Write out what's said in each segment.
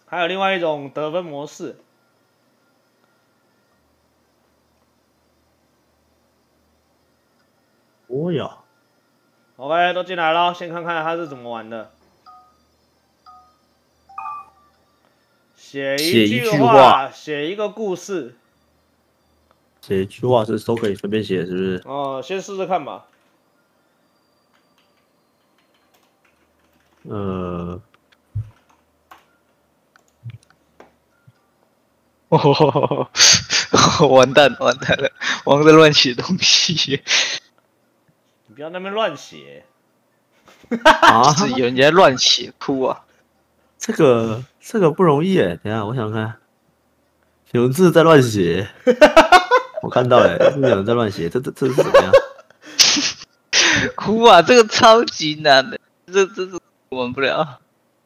还有另外一种得分模式。 哦呀 OK， 都进来了，先看看他是怎么玩的。写一句话，写一个故事。 写一句话是都可以随便写，是不是？ 哦，先试试看吧。 哦，完蛋了，王在乱写东西。 你不要在那边乱写。 啊， 是有人在乱写，哭啊！ 这个不容易哎，等一下我想看，有字在乱写，我看到了，是不是有人在乱写？这是怎么样？ 哭啊！这个超级难的，这玩不了。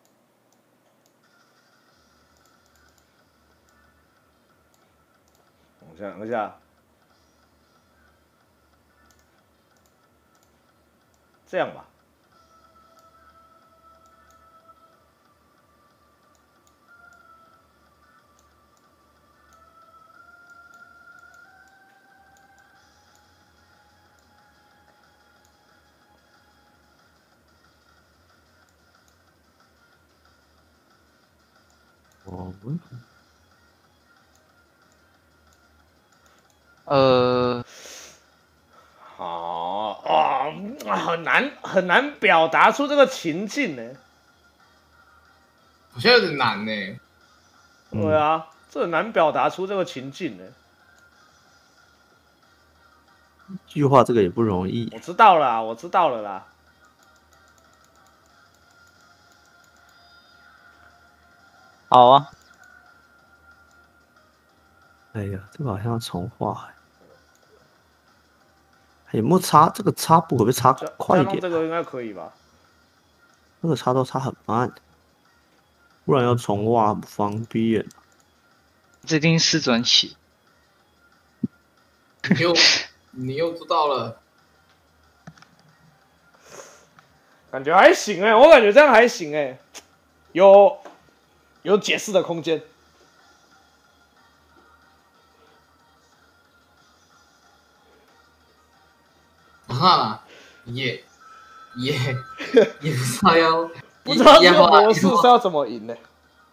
我想一下，这样吧。很难表达出这个情境呢。 好像有点难呢。 对啊，这很难表达出这个情境呢。 一句话这个也不容易。 我知道了，我知道了啦。 好啊。 哎呀，这个好像要重画哎。有没有插？这个插步可不可以插快一点？ 这个应该可以吧？ 这个插都插很慢，不然要重画不方便。 这一定是转写。 你又知道了， 感觉还行哎，我感觉这样还行哎，有解释的空间。 啊，也不知道要， 不知道这个模式是要怎么赢呢？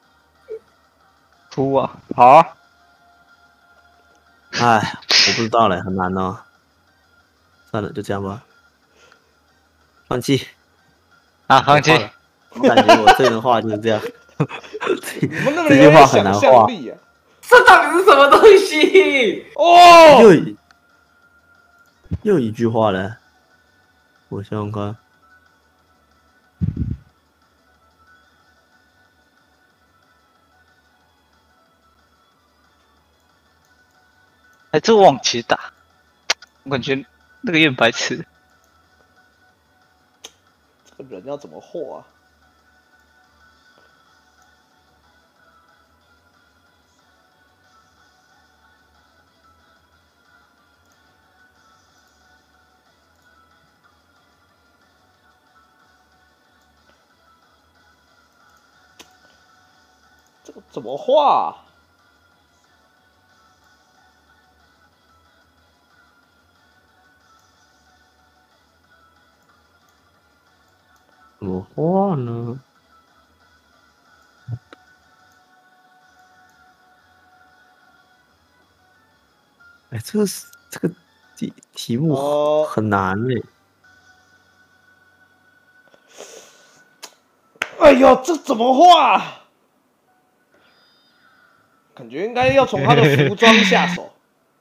哭啊！好啊。 哎，我不知道嘞，很难哦。算了，就这样吧。放弃。 啊，放弃。 我感觉我这人画就是这样。 这句话很难画。 这到底是什么东西？ 哦， 又一句话了。我想想看。 哎，这往前打，我感觉那个也很白痴。 这个人要怎么画啊？这个怎么画啊？ 怎么画呢？哎，这个题目很难嘞。 哎呦，这怎么画啊？感觉应该要从他的服装下手。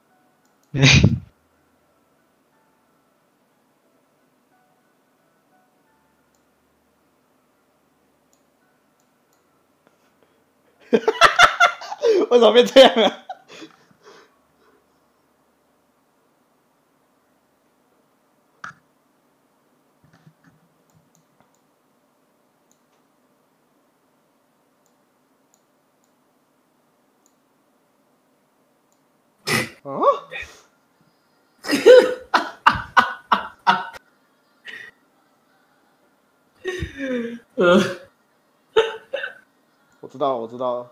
为什么变这样啊？我知道了，我知道了。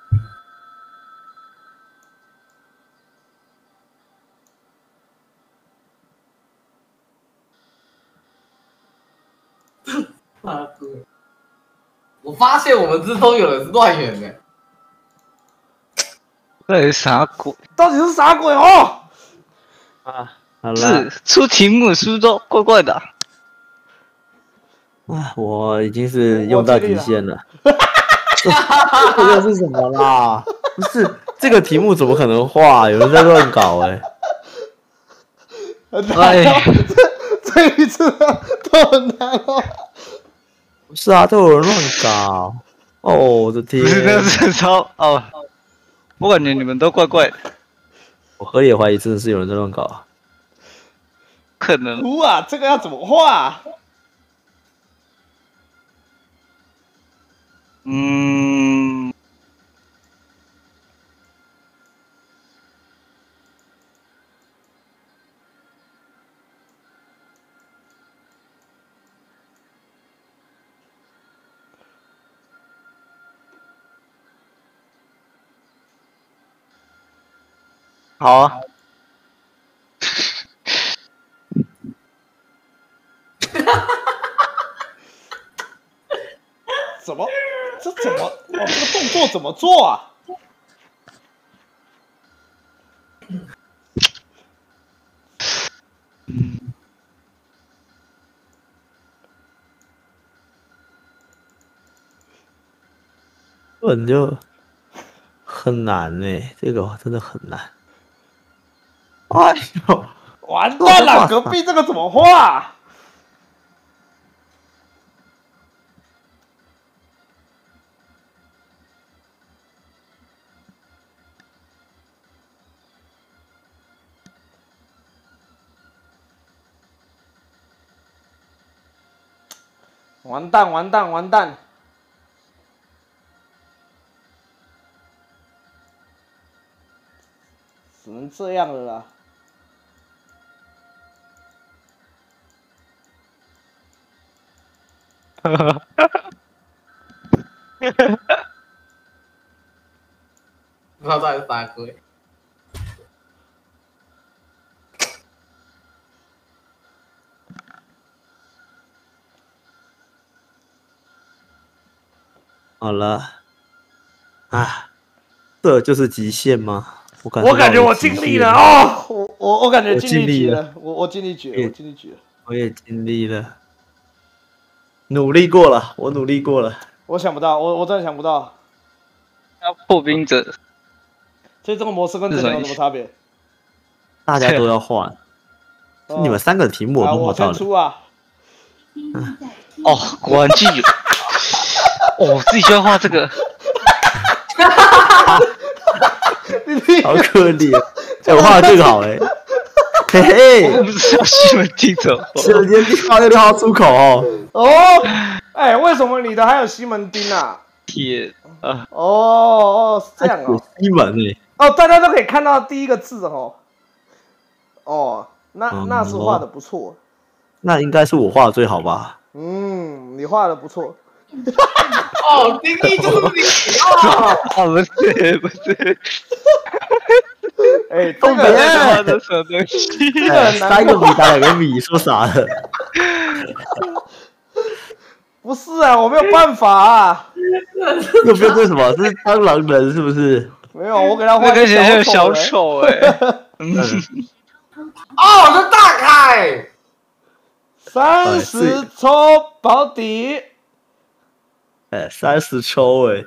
大哥，我发现我们之中有人是乱源的。 到底是啥鬼？ 到底是啥鬼哦？ 啊，好了是，出题目是不是都怪怪的啊？ 啊，我已经是用到极限了。这个是什么啦？不是这个题目怎么可能画？有人在乱搞哎、 哎， 这一次都很难哦。 不是啊，都有人乱搞。哦，我的天不！是那个是超哦，我感觉你们都怪怪的， 我合理怀疑真的是有人在乱搞。 可能图啊，这个要怎么画？ 嗯，好啊， 怎么？这怎么？哦，这个动作怎么做啊？ 根本就很难呢、这个真的很难。哎呦， 完蛋了，隔壁这个怎么画？完蛋，完蛋，完蛋！只能这样了啦。 不知道到底是啥鬼。 好了，啊，这就是极限吗？我感觉我尽力了哦，我感觉尽力举了，我尽力举了，我尽力举了， 我也尽力了，努力过了，我努力过了。 我想不到，我真的想不到。 要破冰者， 所以这个模式跟之前有什么差别？ 大家都要换，是你们3个题目我都我画到了。 先出啊！ 哦，果然具有。哦，自己就要画这个， 好可怜，我画的更好哎、嘿嘿， 我不知道西门町怎么画。 西门町画那个画出口哦。 哦，哎，为什么你的还有西门町啊？ 天啊！ 哦，是这样哦。 西门哎、 哦，大家都可以看到第一个字哦。哦，那是画的不错。 那应该是我画的最好吧？ 嗯，你画的不错。 哦，丁力就是你哦。 啊，不是不是， 哎， 东北画的什么东西？ 这个很难 3个米打2个米，说啥了？ 不是啊，我没有办法啊。 又不是这什么？这是当狼人是不是？ 没有，我给他画那个一个小丑丑哎。 哦，这大开。 30抽保底。 哎，30抽哎，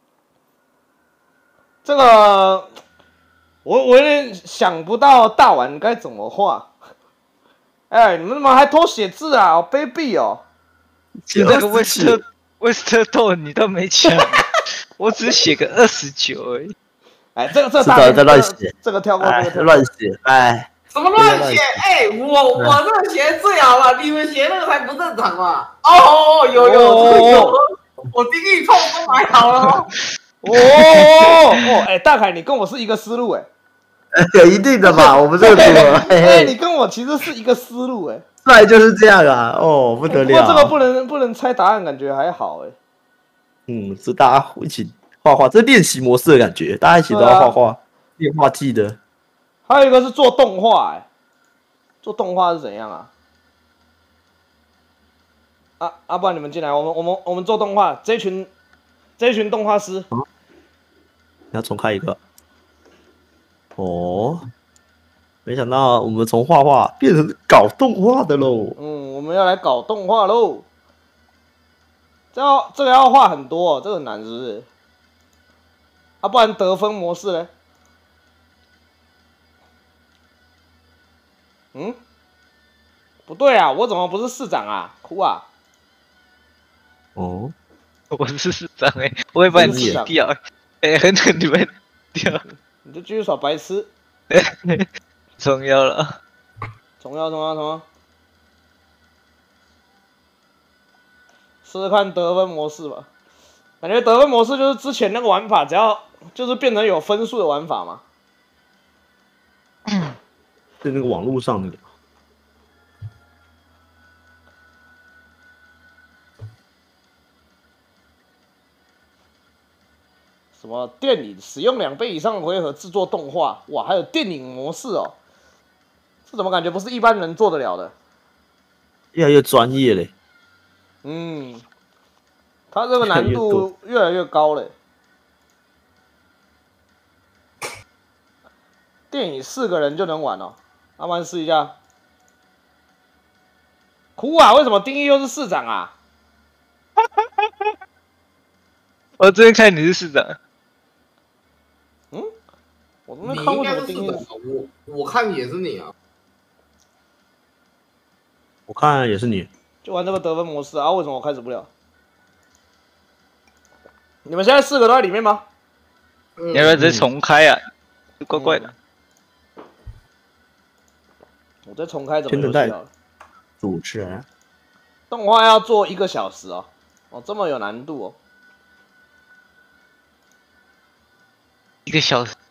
这个我有点想不到大碗该怎么画。哎，你们怎么还偷写字啊？好卑鄙哦！ 那个威斯特豆你都没抢，我只写个29而已。 哎，这个大人在乱写， 这个跳过，这个跳过。 乱写，哎， 什么乱写？哎，我这个写最好了，你们写那个才不正常嘛！哦，有，我丁力痛都买好了。 哦，哎，大凯，你跟我是一个思路哎。 有一定的吧，我们这个组合， 哎，你跟我其实是一个思路哎。 帅就是这样啊，哦，不得了。 不过这个不能猜答案，感觉还好哎。 是大家一起画画，这练习模式的感觉，大家一起都要画画，练画技的。 还有一个是做动画，做动画是怎样啊？不然你们进来，我们做动画，这一群动画师。 你要重开一个。哦，没想到我们从画画变成搞动画的喽。 我们要来搞动画喽。这个要画很多，这个很难是不是？不然得分模式嘞？不对啊，我怎么不是市长啊？哭啊！ 哦， 我是市长我会把你踢掉很狠你们掉。 你就继续耍白痴。 重要了。 重要。试试看得分模式吧。感觉得分模式就是之前那个玩法，只要就是变成有分数的玩法嘛。 是那个网络上那个。 什么电影使用2倍以上的回合制作动画，哇，还有电影模式哦，这怎么感觉不是一般人做得了的？ 越来越专业嘞。 它这个难度越来越高嘞。电影4个人就能玩哦，阿曼试一下。哭啊！为什么丁一又是市长啊？ 我这边看你是市长。 我都没看过什么丁一。 我看也是你啊。 我看也是你。 就玩这个得分模式啊？为什么我开始不了？你们现在4个都在里面吗？ 你要不要直接重开啊？怪怪的。 我再重开怎么游戏了？ 主持人。 动画要做1个小时哦，这么有难度哦。 1个小时。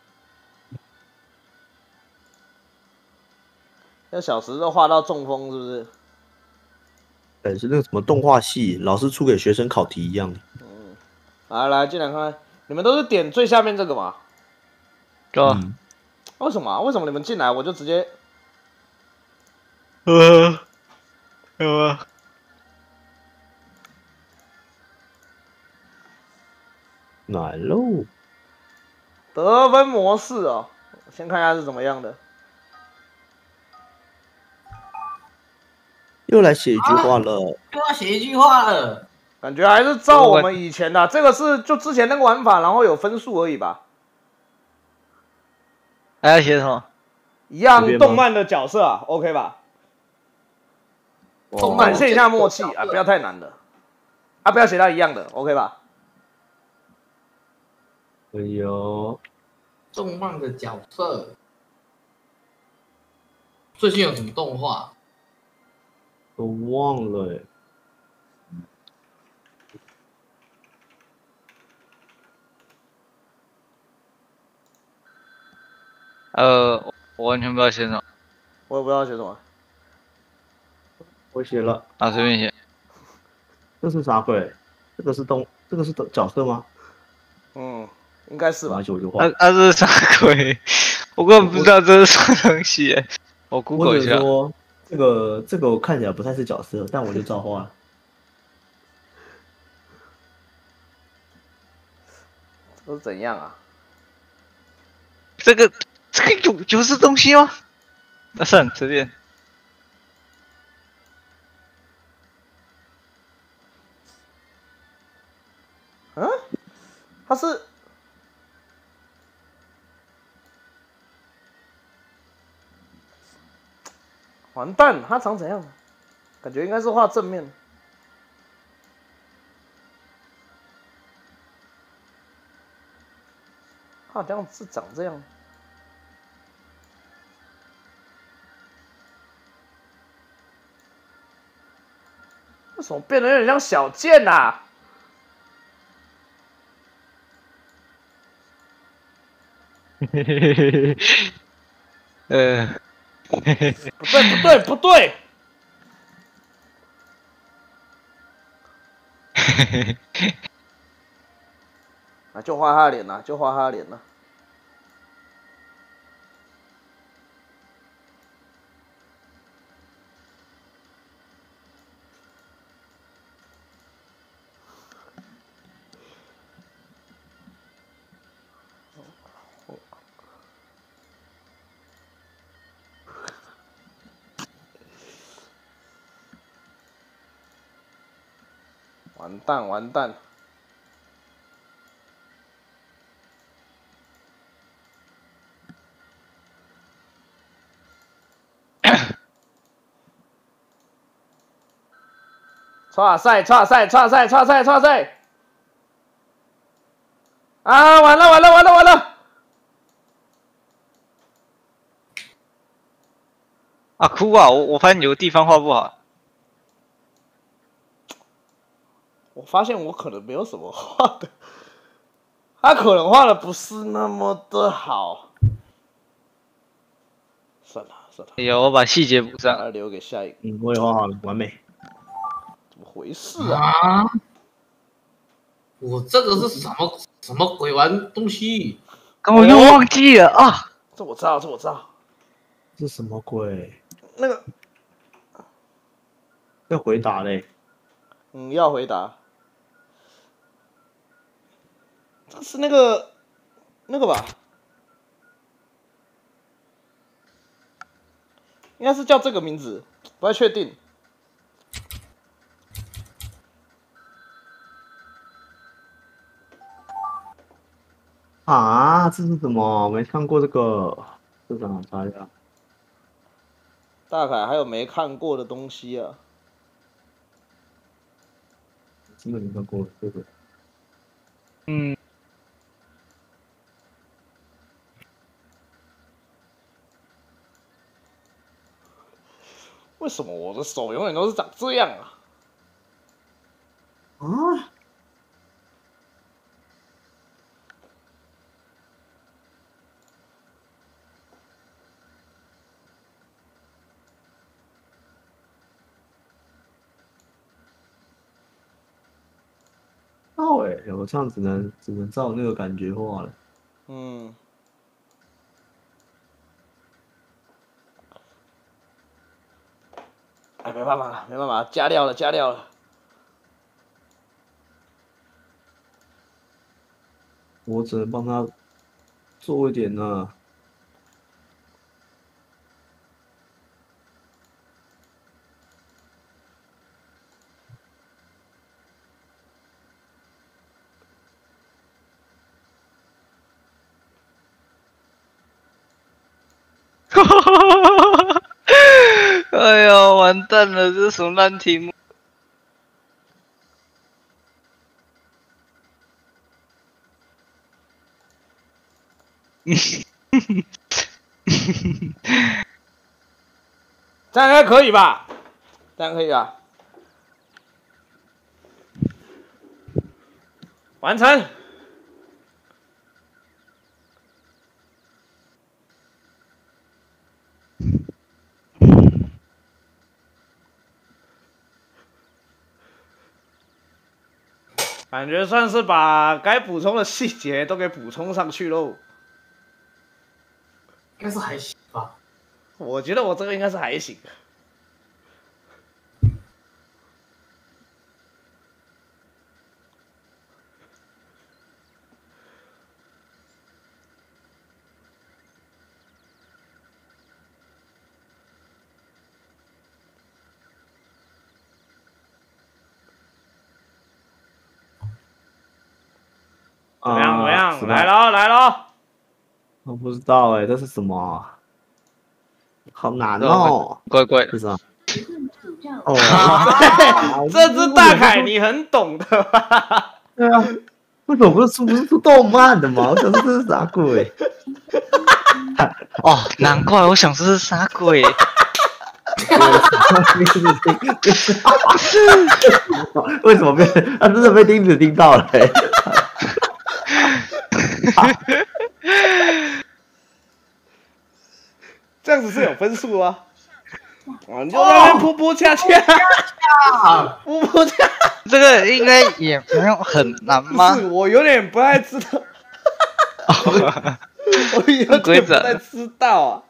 1小时都画到中风是不是？ 对，是那个什么动画系，老师出给学生考题一样的。 来进来看，你们都是点最下面这个嘛？ 对啊。 为什么？为什么你们进来我就直接？ 来喽。 得分模式哦，先看一下是怎么样的。 又来写一句话了。 又要写一句话了。 感觉还是照我们以前的，这个是就之前那个玩法，然后有分数而已吧。 还要写什么？ 一样动漫的角色啊 ，OK 吧？展现一下默契啊，不要太难的。不要写到一样的 ，OK 吧？ 哎呦， 动漫的角色，最近有什么动画？ 都忘了我完全不知道写什么。 我也不知道写什么。 我写了啊，随便写。 这是啥鬼？这个是角色吗？ 应该是吧。 这是啥鬼？我根本不知道这是什么东西。我 Google 一下。 说这个我看起来不太是角色，但我就照画了。 这是怎样啊？ 这个有这东西吗？那算了，随便。 它是完蛋，它长怎样？感觉应该是画正面。它好像是长这样。为什么变得有点像小剑啊？不对。 啊，就画他的脸啦，就画他的脸啦。完蛋完蛋！哇塞！啊，完了！ 啊哭啊！我发现有个地方画不好。 我发现我可能没有什么画的，他可能画的不是那么的好。算了， 哎呀，我把细节补上， 把它留给下一个。 我也画好了，完美。 怎么回事啊？ 我这个是什么鬼玩东西？ 刚我又忘记了啊！ 这我知道。 这什么鬼？ 那个， 要回答嘞。 要回答。这是那个吧？应该是叫这个名字，不太确定。 啊，这是什么？没看过这个，这怎么查一下？ 大凯还有没看过的东西啊？ 基本没看过这个。 嗯， 为什么我的手永远都是长这样啊？ 啊？我这样只能照那个感觉画了。 哎，没办法，加料了。 我只能帮他做一点呢。 哎呀，完蛋了，这是什么烂题目？ 这样应该可以吧？完成。感觉算是把该补充的细节都给补充上去喽。 应该是还行吧。 我觉得我这个应该是还行。怎么样？来喽！ 我不知道哎，这是什么啊？好难哦！ 怪怪的。是啊。 哦，这只大凯你很懂的吧？ 对啊，为什么不是出动漫的吗？我想说这是啥鬼？ 哦，难怪我想说是啥鬼。 为什么被他真的被钉子钉到了？ 这样子是有分数吗？你就在那边噗噗恰恰，噗噗恰， 这个应该也没有很难吗？ 是我有点不太知道，我有点不太知道啊。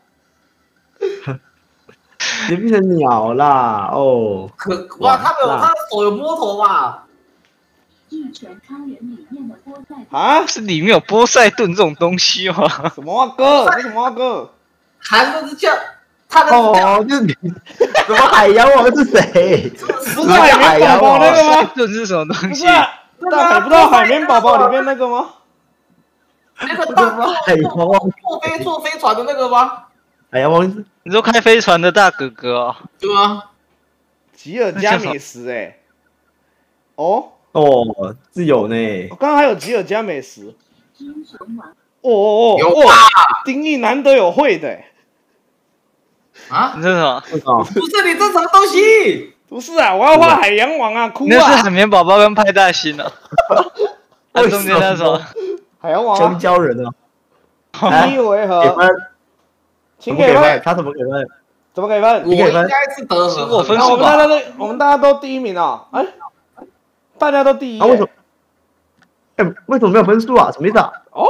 你变成鸟啦！哦， 哇，他的手有摸头吧？ 一拳超人里面的波塞啊？ 是里面有波塞顿这种东西吗？ 什么啊哥？这什么啊哥？ 韩国是叫他的哦，就是你，什么海洋王是谁？ 不是海绵宝宝那个吗？ 顿是什么东西？ 不是啊，大不知道海绵宝宝里面那个吗？ 那个大海洋王坐飞船的那个吗？ 海洋王是你说开飞船的大哥哥哦？ 对吗？ 吉尔加美什哎，哦， 是有呢。 我刚刚还有吉尔加美什， 英雄王有丁义难得有会的啊？ 你这是什么？ 不是你这什么东西？ 不是啊，我要画海洋王啊，哭那是啊！ 海绵宝宝跟派大星啊。那中间那什么？ 海洋王香蕉人啊！ 你以为给何？ 分， 请给分， 他怎么给分？ 怎么给分？ 我应该是得是我分那数吧？ 我们大家都第一名啊！哎，大家都第一。 为什么？为什么没有分数啊？什么意思啊？ 哦，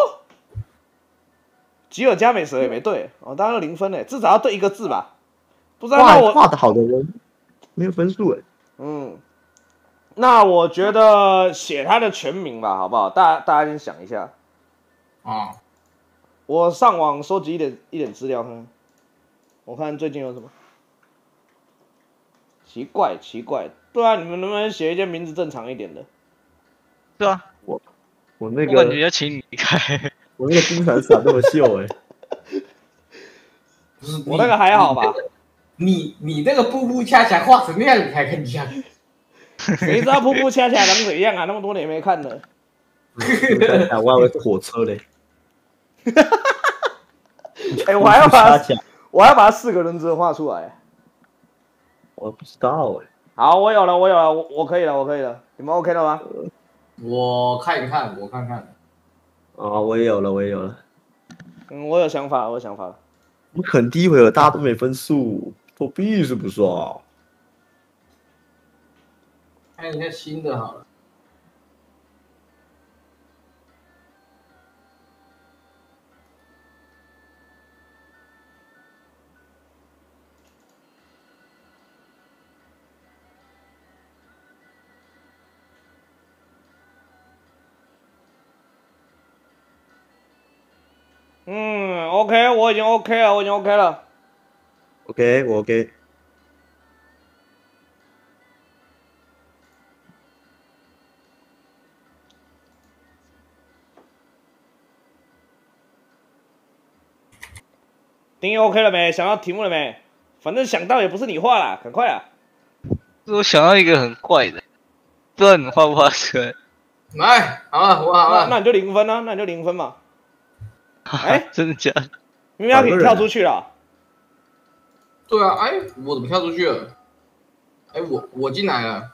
吉尔加美什也没对哦，大家都0分诶，至少要对一个字吧？不知道那我画的好的人没有分数哎。 那我觉得写他的全名吧，好不好？大家先想一下。 啊， 我上网收集一点资料看，我看最近有什么。奇怪，对啊，你们能不能写一件名字正常一点的？ 对啊， 我那我感个觉要请你离开。 我那个金闪闪那么秀哎。 不是我那个还好吧？ 你那个步步恰恰画成那样，你还更像？ 谁知道瀑布恰恰长怎样啊？那么多年没看了。 我还以为是火车嘞。 哎，我还要把它4个人格画出来。 我不知道哎。 好，我有了，我可以了，你们 OK 了吗？ 我看一看，我看看。 我也有了。 我有想法了。 我们肯第一回合大家都没分数，作弊是不是啊？ 看一下新的好了。 OK， 我已经 OK 了。 OK， 我 OK。 丁义 OK 了没？想到题目了没？反正想到也不是你画啦，赶快啊！ 我想到一个很怪的，不知道你画不画出来？ 来，好了，我好了。 那你就0分啊，那你就0分嘛。哎， 真的假的？ 明明要给你跳出去了。 对啊，哎，我怎么跳出去了？哎，我进来了。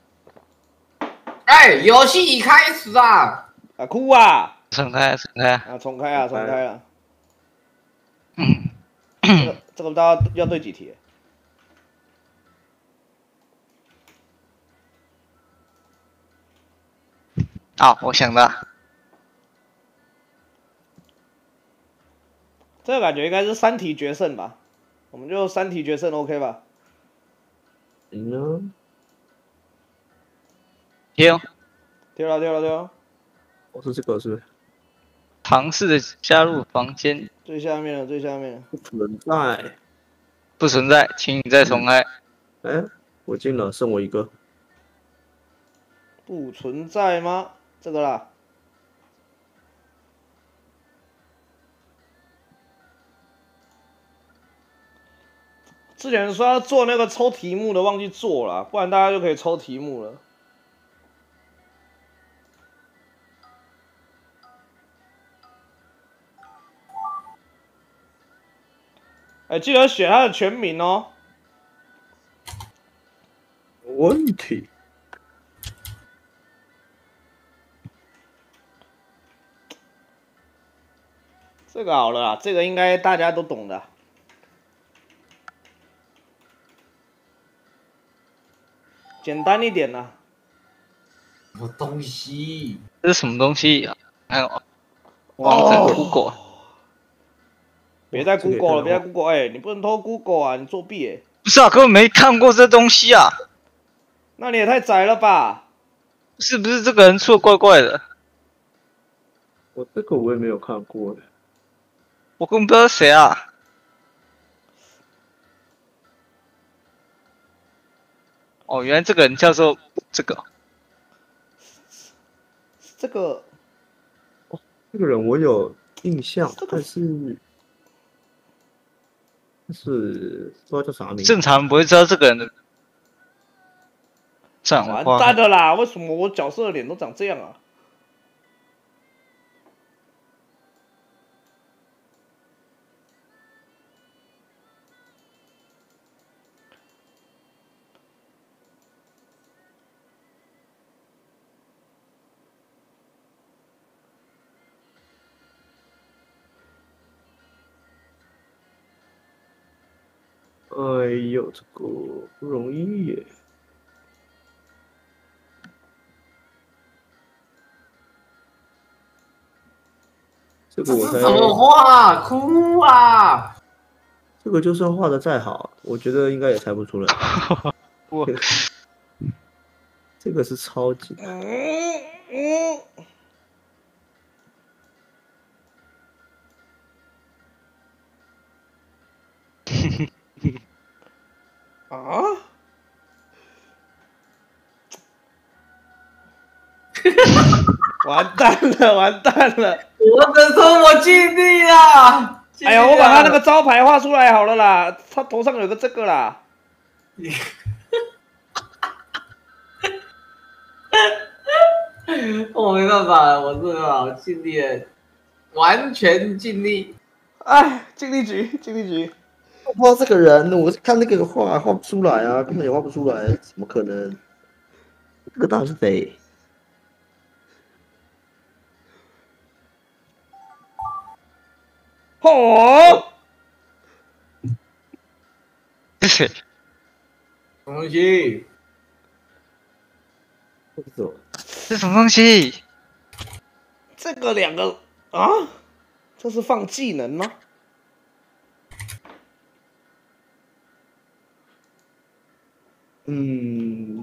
哎，游戏已开始啊！ 啊，哭啊！ 重开。 啊，重开了。这个大家要对几题？ 好，我想到。 这个感觉应该是3题决胜吧？我们就3题决胜 OK 吧？ 行啊。 贴了。 是这个是不是？ 尝试的加入房间最下面了。 不存在。 不存在，请你再重开。 我进了，剩我一个。 不存在吗？这个啦。之前说要做那个抽题目的，忘记做了，不然大家就可以抽题目了。哎，记得写他的全名哦。 问题。 这个好了啦，这个应该大家都懂的。简单一点啦。 么东西？ 这是什么东西？看王者 Google， 别再这个也 Google 了，别再太好 Google，哎，你不能偷 Google 啊，你作弊哎， 不是啊，根本没看过这东西啊！ 那你也太宅了吧？ 是不是这个人出的怪怪的？ 这个我也没有看过的。 我根本不知道是谁啊！哦，原来这个人叫做这个。 这个这个人我有印象， 这个但是不知道叫啥名字。 正常人不会知道这个人的。战完花蛋了啦！为什么我角色的脸都长这样啊？ 哎呦，这个不容易耶。这这个我才， 是怎么画？哭啊！ 这个就算画的再好，我觉得应该也猜不出来。 我这个是超级难。 嗯，啊！完蛋了，完蛋了！ 我只说我尽力了。 哎呀，我把他那个招牌画出来好了啦，他头上有个这个啦。 我没办法了，我真的好尽力了，完全尽力。 哎，尽力局，尽力局。 我不知道这个人，我看那个画不出来啊，根本也画不出来，怎么可能？这个到底是谁？ 哦， 这是谁？ 什么东西？ 不知道。 这什么东西？ 这个两个啊，这是放技能吗？ 嗯，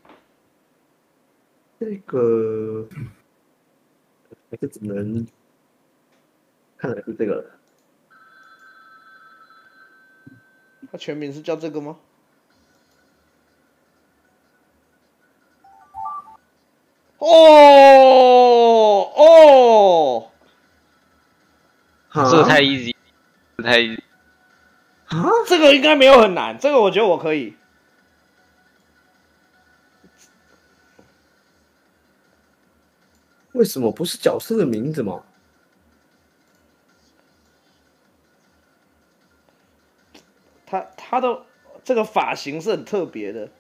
这个还是只能看来是这个了。 他全名是叫这个吗？哦哦， 这个太 easy， 太 easy。 啊？ 这个应该没有很难，这个我觉得我可以。 为什么不是角色的名字吗？ 他的这个发型是很特别的。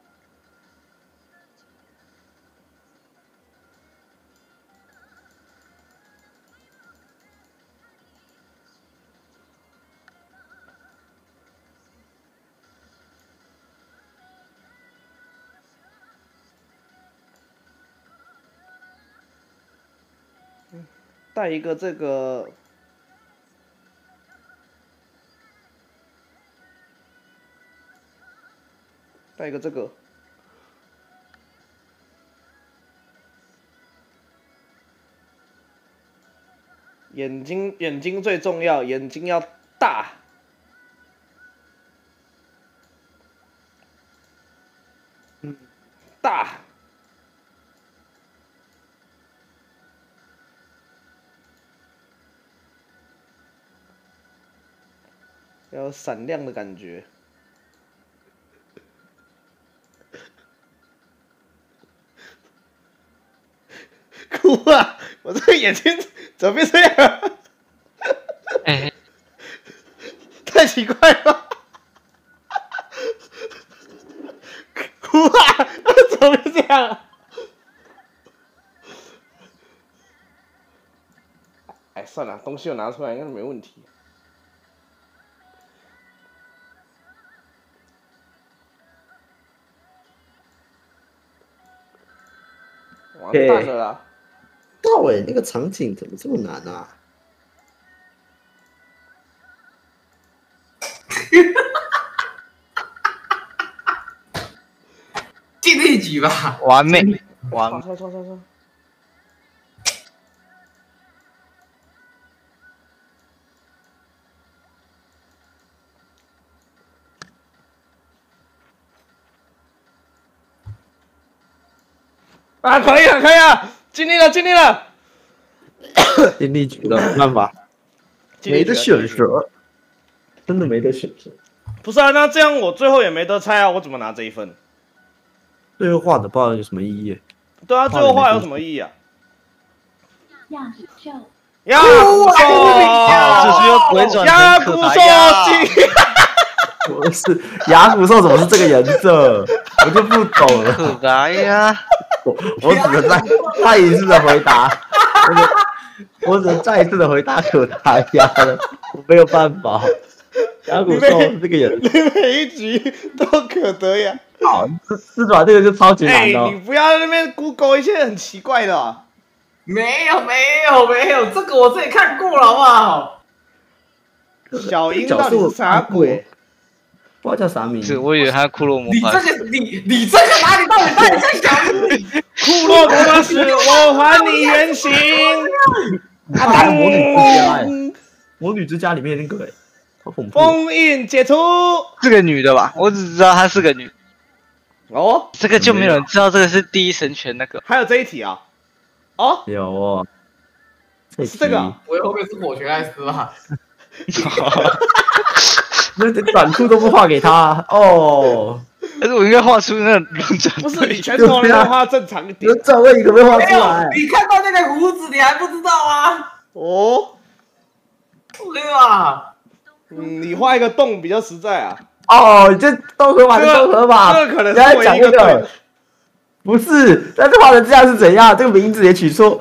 带一个这个，带一个这个，眼睛最重要，眼睛要大。大。要有闪亮的感觉。哭啊！我这个眼睛怎么变这样？ 哎， 太奇怪了！哭啊！怎么变这样？哎，算了，东西我拿出来应该是没问题。 蛋了啦！ 到尾那个场景怎么这么难啊？ 尽力举吧。 完美，完美。 错。啊，可以了，尽力了。 尽力举了，没办法，没得选择，真的没得选择。 不是啊，那这样我最后也没得猜啊，我怎么拿这一分？ 最后画的不知道有什么意义。 对啊，最后画有什么意义啊？ 亚古兽， 亚古兽， 这是又回转亚古成可达兽鸭。 不是牙骨兽怎么是这个颜色？我就不懂了。 可达鸭， 我只能再一次的回答，我只能再一次的回答可达鸭了，我没有办法。牙骨兽是这个颜色。 你每一局都可得呀。 好，四爪这个就超级难的。 你不要在那边 Google 一些很奇怪的啊。 没有，这个我自己看过了，好不好？ 小樱到底是啥鬼？ 不知道叫啥名字。 是我以为他骷髅魔你法这个你这个哪里到底在小樱？ 库洛魔法使，我还你原形。 他打魔女之家魔女之家里面那个好恐怖。 封印解除。 是个女的吧？我只知道她是个女。 哦， 这个就没有人知道这个是第一神拳那个。 还有这一题啊？哦， 有哦， 是这个啊。 我后面是火拳艾斯吧？ 那短裤都不画给他哦。 但是我应该画出那个龙转。 不是你拳头能不能画正常一点？ 转位可不可以画没有出来？， 你看到那个胡子，你还不知道啊？ 哦， 对吧？ 你画一个洞比较实在啊。 哦，你这综合法是综合法， 这个可能你要是唯一一个对讲这个的。 不是，但是画成这样是怎样？这个名字也取错，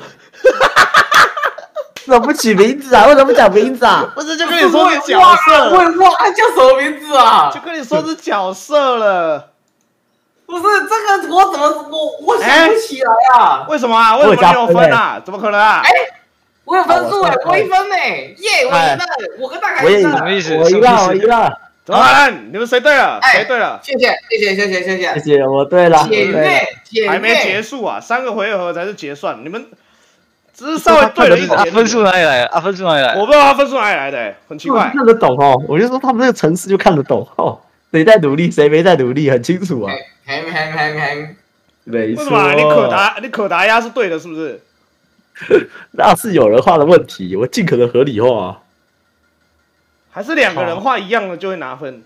怎么不取名字啊？为什么不讲名字啊？ 不是就跟你说是角色， 哇，他叫什么名字啊？ 就跟你说是角色了。 不是这个，我怎么我想不起来啊？ 为什么啊？为什么你有分啊？怎么可能啊？ 我有分数哎，我1分呢，耶，我赢了，我跟大凯我也赢赢了什么。意思？ 我赢了，我赢了， 怎么可能？你们谁对了？谁对了？ 谢谢。 谢谢，我对了， 解约， 还没结束啊，3个回合才是结算。你们只是稍微对了一啊， 点。 分数哪里来的？啊，分数哪里来的？ 我不知道他分数哪里来的，很奇怪。 看得懂哦。我就说他们那个城市就看得懂哦，谁在努力，谁没在努力，很清楚啊。 嘿， 没错， 为什么啊？你可达鸭是对的，是不是？ 那是有人画的问题，我尽可能合理化。 还是2个人画一样的就会拿分？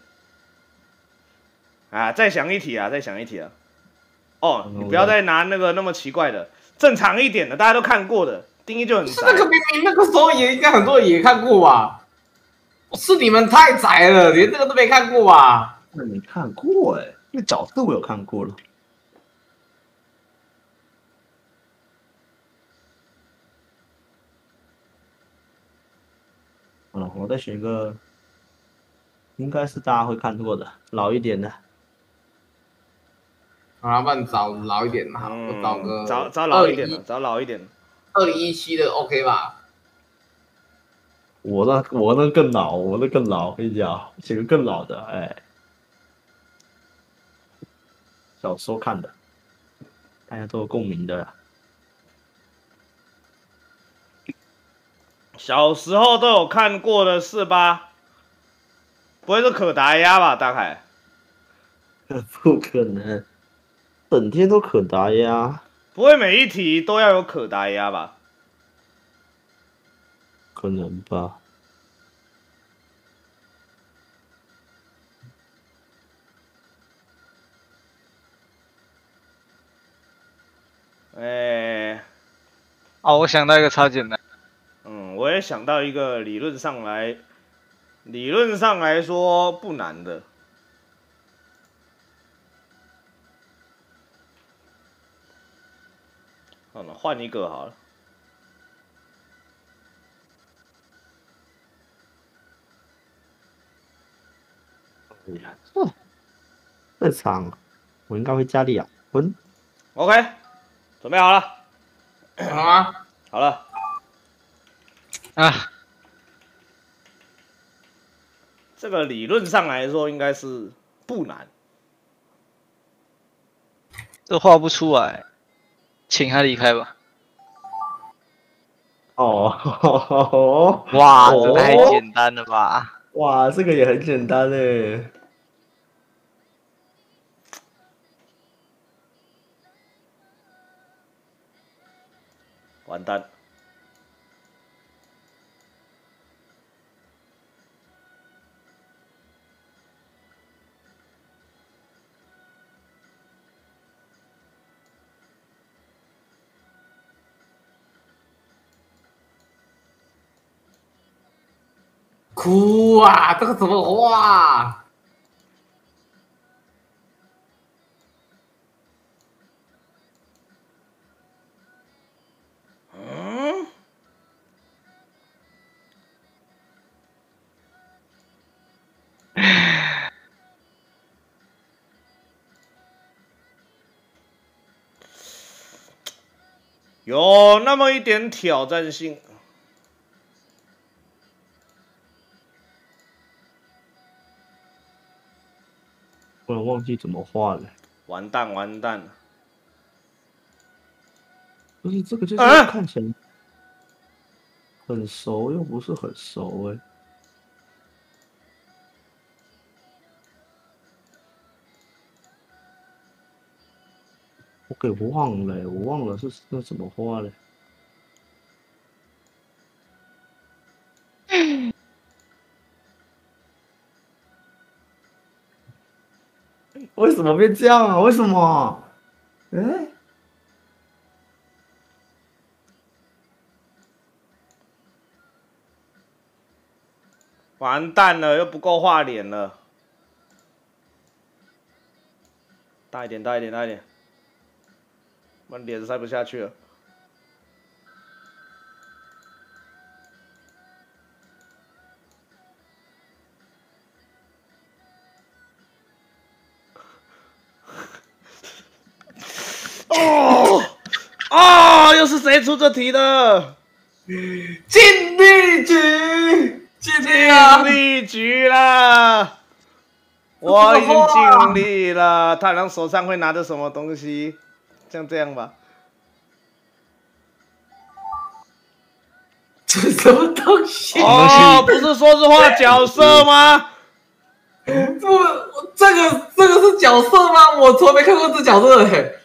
啊，再想一题啊！哦，你不要再拿那个那么奇怪的，正常一点的，大家都看过的，定义就很窄。 是那个明明那个时候也应该很多人也看过吧？是你们太宅了，连这个都没看过吧？ 那没看过哎，那角色我有看过了。好了，我再选一个，应该是大家会看过的，老一点的。 好，不然找老一点的，我找个找老一点的，找老一点的。 2017的 OK 吧？ 我那更老，我那更老，我跟你讲，选个更老的，哎，小时候看的，大家都有共鸣的啦。 小时候都有看过的是吧？不会是可达鸭吧，大凯？ 不可能，整天都可达鸭， 不会每一题都要有可达鸭吧？ 可能吧？ 哎， 哦，我想到一个超简单， 我也想到一个理论上来说不难的。好了，换一个好了。 哎呀，这场我应该会加2分。 OK，准备好了。 啊， 好了， 啊， 这个理论上来说应该是不难。 这画不出来，请他离开吧。 哦， 哇， 哦这太简单了吧？ 哇，这个也很简单嘞。 完蛋， 哭啊！这个怎么画？ 嗯，有那么一点挑战性。 不能忘记怎么画了。 完蛋，完蛋了！ 不是这个，就是啊看起来很熟，又不是很熟哎。我给忘了欸，我忘了是那怎么画嘞？为什么变这样啊？为什么？哎， 完蛋了，又不够画脸了。大一点，大一点，大一点，不然脸塞不下去了。哦哦，又是谁出这题的？ 尽力局，尽力啊！ 尽力局啦！我已经尽力了。太郎手上会拿着什么东西？像这样吧。 这什么东西？ 哦，不是说是画角色吗？ 这个是角色吗？我从来没看过这角色嘿。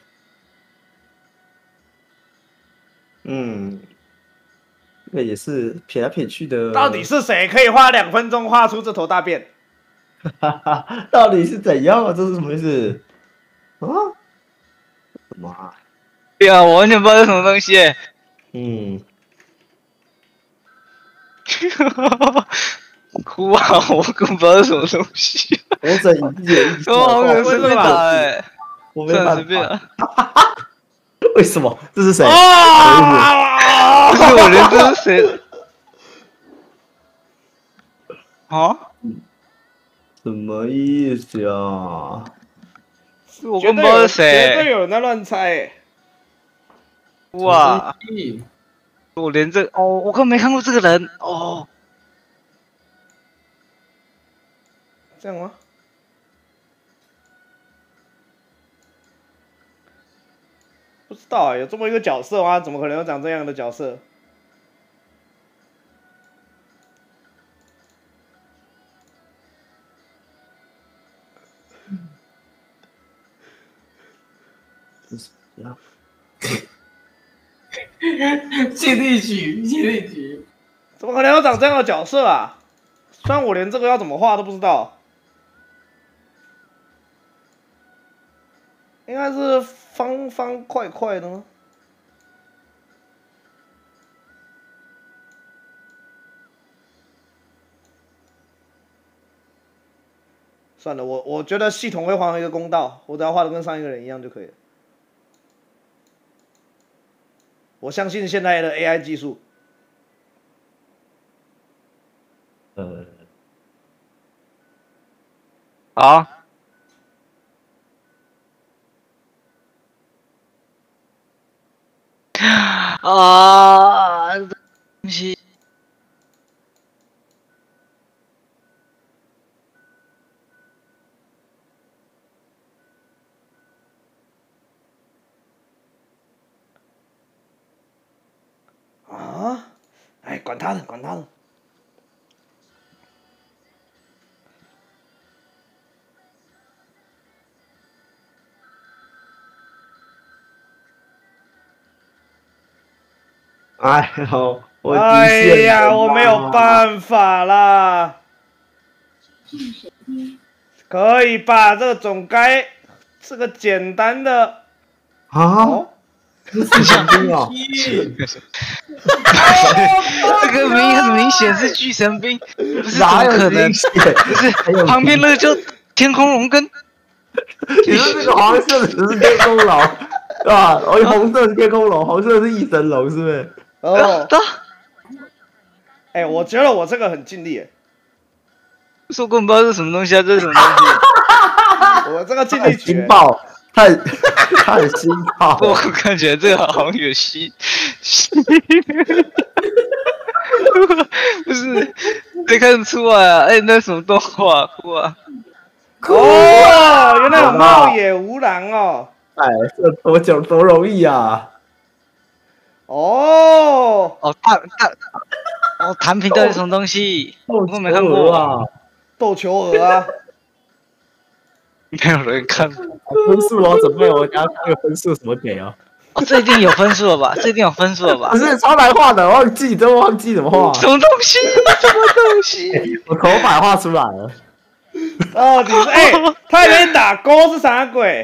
嗯，这个也是撇来撇去的。 到底是谁可以花2分钟画出这头大便？ 到底是怎样啊？这是什么意思？啊？什么啊？ 对啊，我完全不知道是什么东西耶。 嗯， 哭啊！我根本不知道是什么东西。 我整以自己的意思我好想随便打哎， 哎，算了我没办法。 随便啊。 为什么？这是谁？ 啊！ 不是我连这是谁？啊？ 什么意思啊？ 绝我根本不知道是绝对谁。 有人在乱猜欸。 哇！我连这哦，我根本没看过这个人哦。 这样吗？不知道啊，有这么一个角色吗？怎么可能有长这样的角色？ 这是怎样？ 尽力局，尽力局。 怎么可能有长这样的角色啊？虽然我连这个要怎么画都不知道，应该是方方块块的吗？算了，我觉得系统会还我一个公道，我只要画的跟上一个人一样就可以了。我相信现在的 AI 技术。 好。啊！ 管他的，管他的。 哎呦，我极哎限呀， 了我没有嘛办法啦。 是谁呢？ 可以吧？这个总该是个简单的啊！ 哦。 这是神兵哦， 这个很明显是巨神兵，不是怎哪有么可能？ 明显？ 不是还有旁边那个就天空龙根， 你说这个黄色的只是天空龙，对吧？哦，红色是天空龙，红色是翼神龙，是不是？ 哦， 对啊， 哎，我觉得我这个很尽力耶， 说根本不知道是什么东西啊，这是什么东西？ 我这个尽太力绝。 新爆，太新爆我了。 感觉这个好像有戏，不是没看得出来啊？哎，那什么动画？酷啊！ 哦，原来有茂野无郎哦。 哎，这多久多容易啊！ 哦， 哦，弹屏到底什么东西？我没看斗球过， 啊， 斗球鹅啊。 没有人看。 分数哦，准备我等下看个分数什么给哦。 哦，这一定有分数了吧？这一定有分数了吧不？是超难画的，忘记，真忘记怎么画。 什么东西？什么东西？ 我头版画出来了。 哦，你是哎，他还没打勾是啥鬼？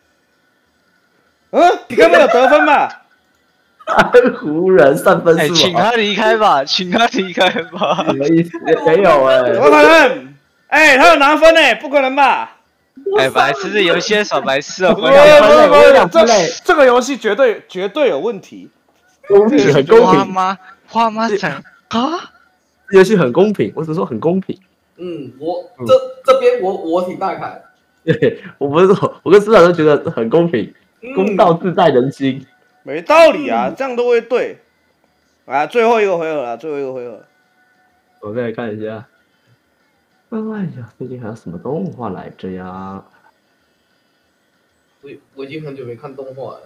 嗯，你刚刚有得分吧？ 湖人算分哎， 数啊？ 请他离开吧，请他离开吧。 什么意思？没有哎、 怎么可能？哎，他有拿分哎，不可能吧？ 哎，白痴，这游戏在耍白痴哦！ 不不要我有是不是两分嘞这个游戏绝对有问题。 公平，很公平， 花妈，花妈讲啊， 游戏很公平，我只说很公平。 这边我挺大凯， 对，我不是说，我跟市长都觉得很公平，公道自在人心。 没道理啊，这样都会对。啊，最后一个回合了，最后一个回合。 我再来看一下。哎呀，最近还有什么动画来着呀？ 我已经很久没看动画了。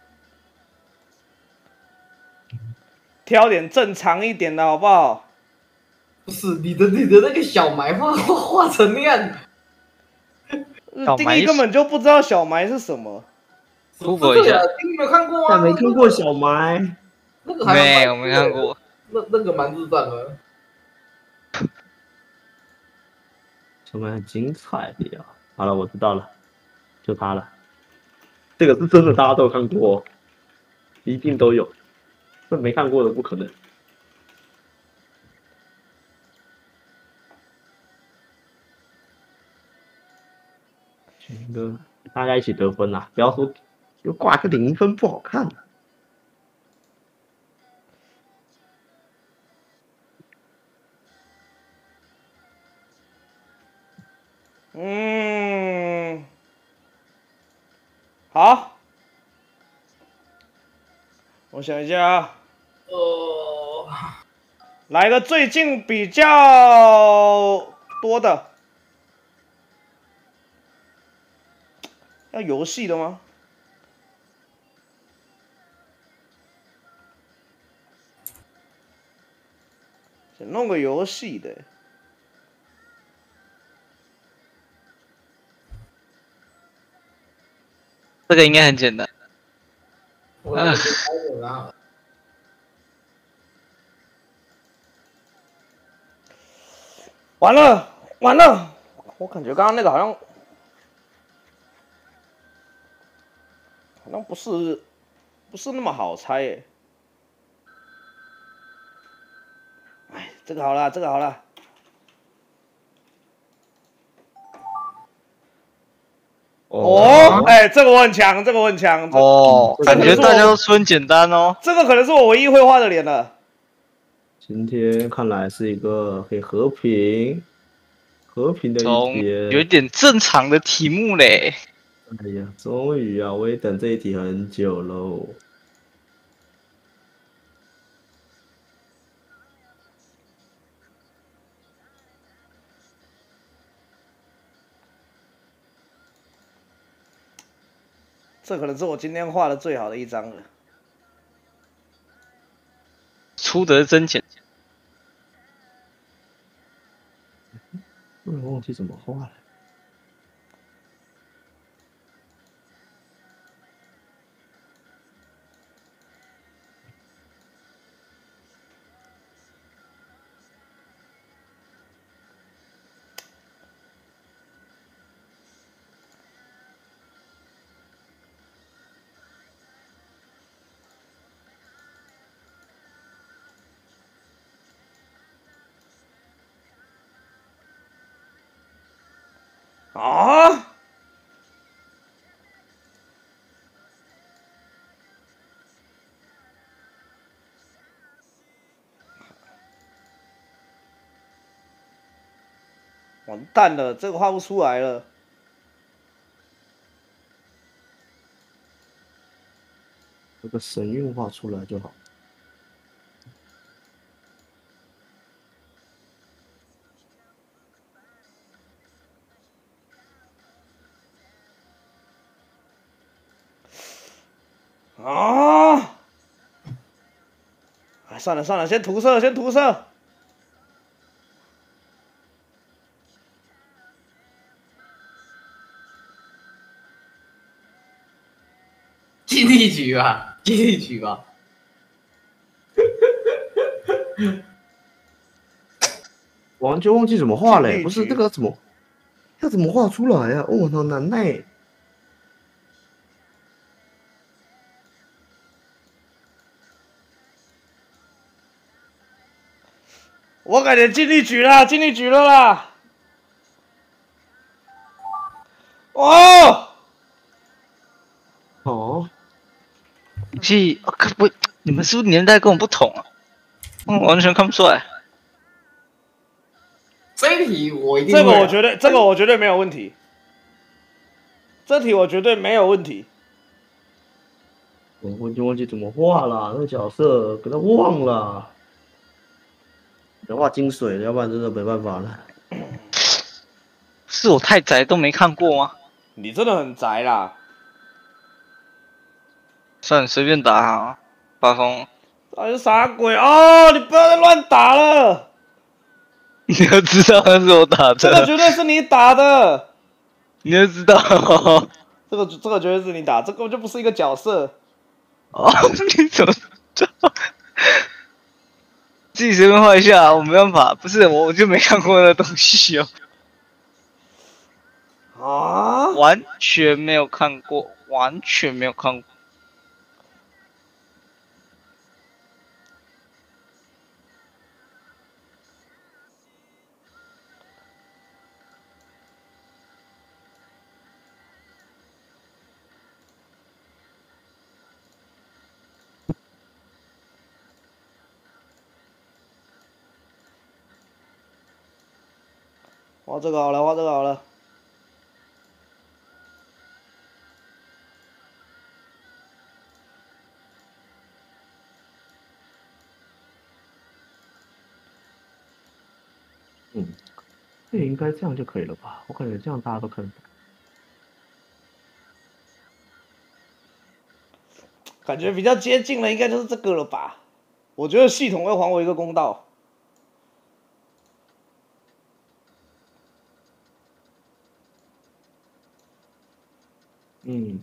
挑点正常一点的好不好？ 不是你的那个小埋画成那样， 定义根本就不知道小埋是什么。 突破一下， 你没有看过吗？ 但没听过小埋， 那个还没有没看过。 那个蛮智障的。 小埋很精彩的呀。好了，我知道了，就它了。这个是真的，大家都有看过、哦，一定都有。这没看过的不可能。全哥，大家一起得分啦！不要说就挂个0分不好看。 嗯，好，我想一下啊，来个最近比较多的，要游戏的吗？想弄个游戏的。 这个应该很简单。 我来开始啦。 完了完了，我感觉刚刚那个好像不是那么好猜耶。哎，这个好了，这个好了。哦，哎，这个我很强，这个我很强。 哦，感觉大家都说很简单哦。 这个可能是我唯一会画的脸了。 今天看来是一个可以和平的一天。 有一点正常的题目嘞。 哎呀，终于啊，我也等这一题很久喽。 这可能是我今天画的最好的一张了。 出得真简。 突然忘记怎么画了。 啊！完蛋了，这个画不出来了。 有个神韵画出来就好。 啊！哎，算了算了，先涂色，先涂色。 尽力举吧，尽力举吧。 完全忘记怎么画嘞， 尽力不是举这个要怎么画出来呀、啊？哦，好难耐。 我感觉尽力举了，尽力举了啦。哦， 哦， 不，你们是不是年代跟我不同啊？完全看不出来。 这一题我一定这个会啊我觉得，这个我绝对没有问题。这题我绝对没有问题。 我已经忘记怎么画了，那个角色给他忘了。得画金水，要不然真的没办法了。 是我太宅都没看过吗？ 你真的很宅啦。 算了，随便打啊，发疯。 到底是啥鬼哦？你不要再乱打了， 你要知道那是我打这个的， 绝对是你打的， 你要知道哦。 这个绝对是你打，这根本就不是一个角色。 哦，你怎么知道？自己随便画一下，我没办法，不是我就没看过那东西哦， 啊！ 完全没有看过，完全没有看过。 画这个好了，画这个好了。 嗯，这应该这样就可以了吧？我感觉这样大家都看得懂。 感觉比较接近了，应该就是这个了吧？我觉得系统会还我一个公道。 嗯，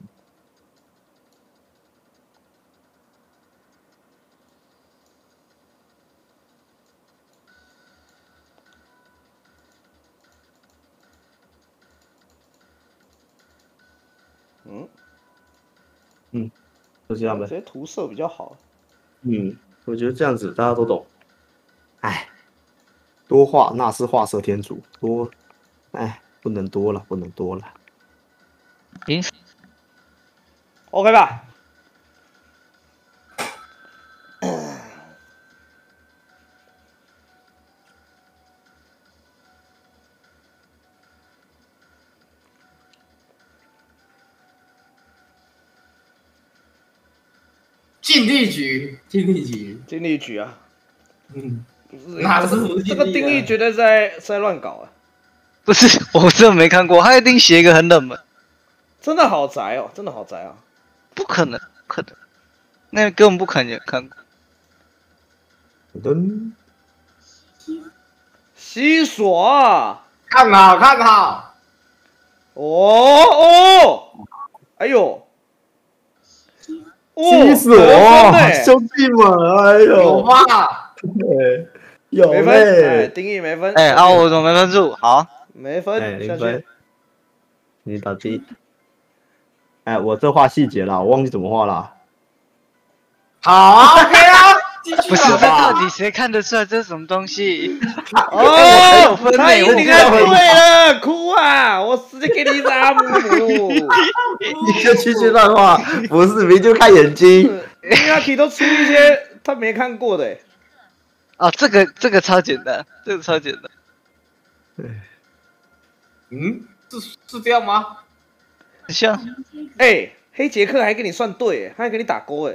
就这样呗。 直接涂色比较好。 我觉得这样子大家都懂。哎，多画那是画蛇添足，不能多了，不能多了。 诶， OK 吧？ 尽力举，尽力举。 尽力举啊！ 哪是不这个定义绝对在乱搞啊！ 不是，我真的没看过，他一定写一个很冷门， 真的好宅哦，真的好宅啊！ 不可能，不可能，那根本不可能有看过。 噔， 西索啊， 看好看好。 哦，哎呦， 气死我！兄弟们，哎有呦， 吗？ 对，有没分，哎， 嘞， 丁义没分， 哎啊，我怎么没分数？好， 没分，下 0 去分，你打第一。哎，我这画细节了，我忘记怎么画了。 好啊，OK 啊，继续不是，这好吧到底谁看得出来这是什么东西？ 哦， 分他一我定猜对了，哭啊！我直接给你拉姆。 你就继续乱画，不是明就看眼睛。 Miyaki 都出一些他没看过的，欸哦，这个超简单，这个超简单。 嗯，是这样吗？ 像哎，黑杰克还给你算对，他还给你打勾，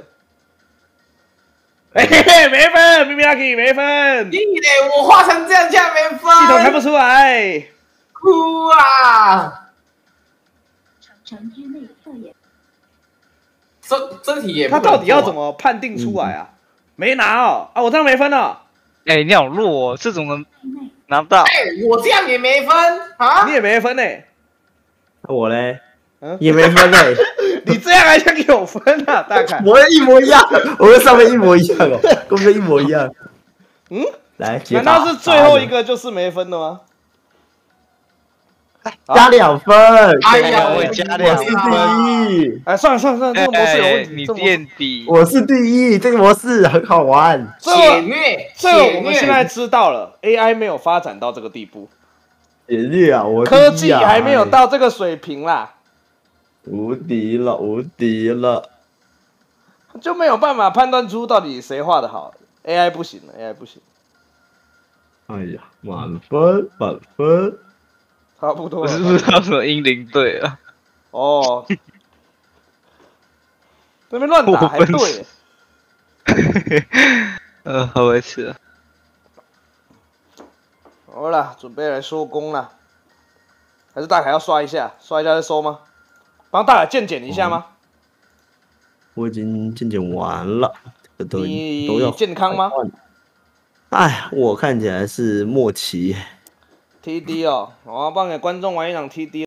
哎，没分，Miyaki 没分，系屁嘞，我画成这样，竟然没分， 统看不出来。 哭啊！ 城之内侧眼这题也不他到底要怎么？ 么判定出来啊？没拿哦，啊，我这样没分了， 哎，你好弱哦，这种人内拿不到。 哎，我这样也没分啊你！也没分呢， 我嘞嗯， 也没分嘞， 你这样还想有分啊？大凯， 我们一模一样，我跟上面一模一样哦，跟我们一模一样。 嗯， 来，解难答道是最后一个就是没分的吗？ 加2分？ 哎呀， 我我加两我是第一， 哎，算了算了算了，这个模式有问题， 你这个模式垫底。 我是第一，这个模式很好玩。 这血个虐， 这个我们现在血知道了，AI 没有发展到这个地步， 血虐啊，我科第一啊技还没有到这个水平啦， 无敌了，无敌了。 就没有办法判断出到底谁画的好，AI 不行了，AI 不行， 哎呀，满分，满分。 差不多了。 我是不知道什么英灵队啊？ 哦，那边乱打还我分对， 好白痴啊！ 好了，准备来收工了，还是大凯要刷一下，刷一下再收吗？帮大凯健检一下吗？ 我已经健检完了，这个都你要健康吗？ 哎，我看起来是末期。 TD 哦，我要帮给观众玩一场 TD。